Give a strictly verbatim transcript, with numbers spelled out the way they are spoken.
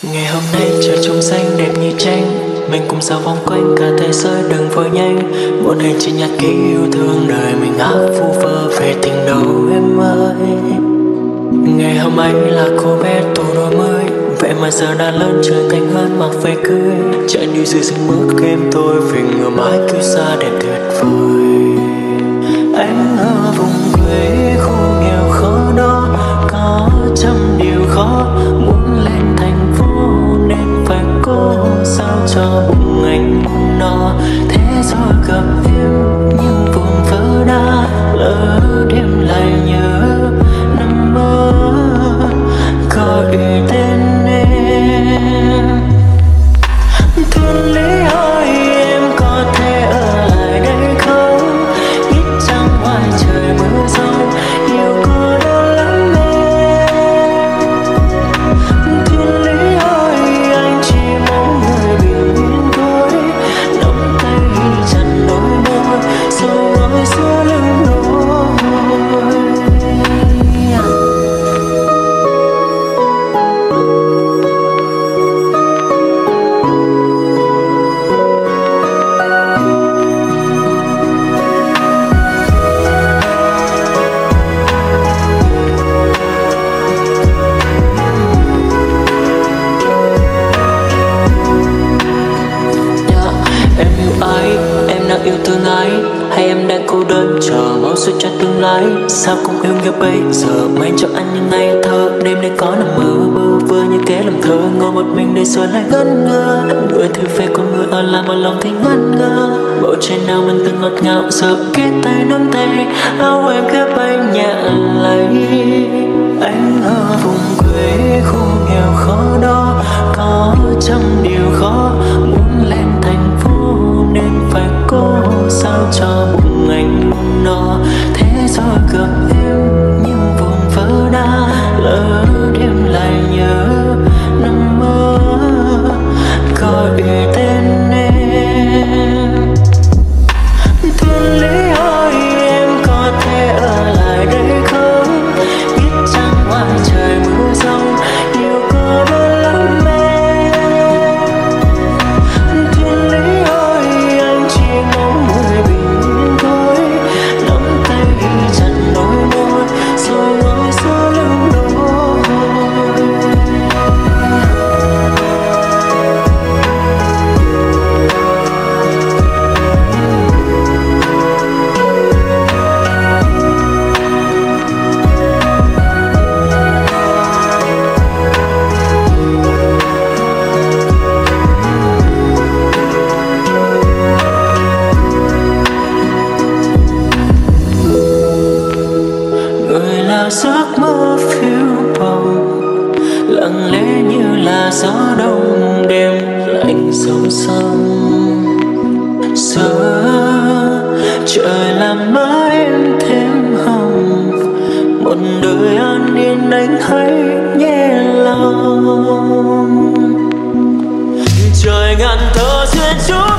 Ngày hôm nay trời trong xanh đẹp như tranh, mình cùng sao vòng quanh cả thế giới đừng vội nhanh. Một hành trình nhạt ký yêu thương đời mình hát vu vơ về tình đầu em ơi. Ngày hôm ấy là cô bé tuổi đôi mươi, vậy mà giờ đã lớn trưởng thành hơn mặc về cưới. Chạy đi dưới rừng bước game tôi vì ngờ mãi cứ xa đẹp tuyệt vời. Anh ở vùng quê khô nghèo khó đó, có trăm điều khó muốn lên thành phố nên phải cố sao cho bụng anh muốn no. Thế rồi gặp em nhưng vùng vỡ đã lỡ đêm lại nhớ nằm mơ gọi tên em. Thiên lý ơi em có thể ở lại đây không? Ít trăng ngoài trời mưa giông yêu cô đau lắm em. Thiên lý ơi anh chỉ mong người bình yên thôi, nắm tay chặt đôi môi rồi ngồi giữa lưng đôi. Yêu thương ai hay em đang cô đơn chờ mong suy cho tương lai. Sao cũng yêu nhau bây giờ mang cho anh những ngày thơ. Đêm nay có nằm mơ bơ vơ như thế làm thơ, ngồi một mình để rồi lại ngẩn ngơ. Người thì về con người ở lại một lòng thì ngẩn ngơ. Bầu trời nào mình từng ngọt ngào giờ kết tay nắm tay áo em khép anh nhẹ lấy. Anh ở vùng quê khô nghèo khó đó, có trăm điều khó muốn lên thành phố nên phải cố sao cho bụng anh muốn no. Thế rồi gặp em nhưng vùng vỡ đã lỡ đêm lại nhớ nằm mơ gọi tên em. Thiên lý ơi em có thể ở lại đây không? Biết chăng ngoài trời mưa giông yêu cô đơn lắm em. Thiên lý ơi anh chỉ mong người bình yên thôi, nắm tay chặt đôi môi rồi ngồi giữa lưng đôi. Người là giấc mơ phiêu bồng, lặng lẽ như là gió đông đêm lạnh sâu sâu. Giờ trời làm má em thêm hồng, một đời an yên anh hãy nhẹ lòng. Trời ngàn thơ duyên chúng